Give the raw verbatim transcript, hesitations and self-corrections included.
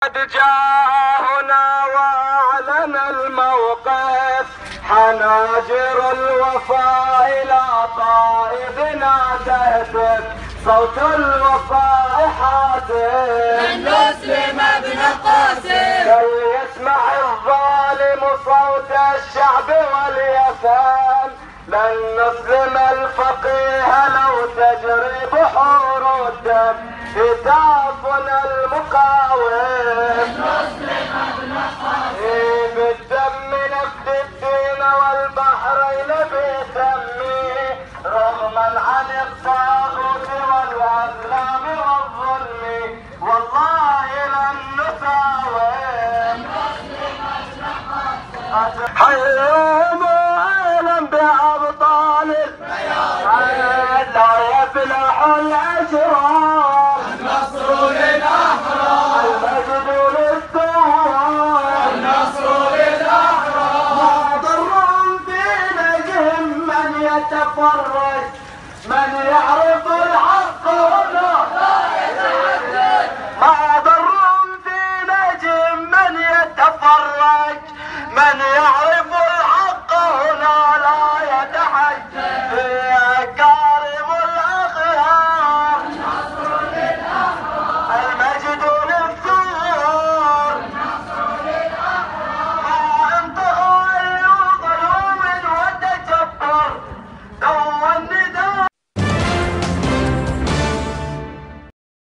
جاءنا واعلن الموقف حناجر الوفاء الى طائبنا تهتف صوت الوفاء حاتم لن نسلم ابن قاسم كي يسمع الظالم صوت الشعب وليفهم لن نسلم الفقيه لو تجري بحور الدم هتافنا المقاوم لن نسلم ابن قاسم بالدم نفدي الدين والبحرين بدمه رغما عن الطاغوت والاظلام والظلم والله لن نساوم حيوم اعلم بابطال لا يفلح الاشرار النصر للاحرار المجد للثوار النصر للاحرار ما ضرهم في نجم من يتفرج من يعرف الحق ولا ما ضرهم في نجم من يتفرج من يعرف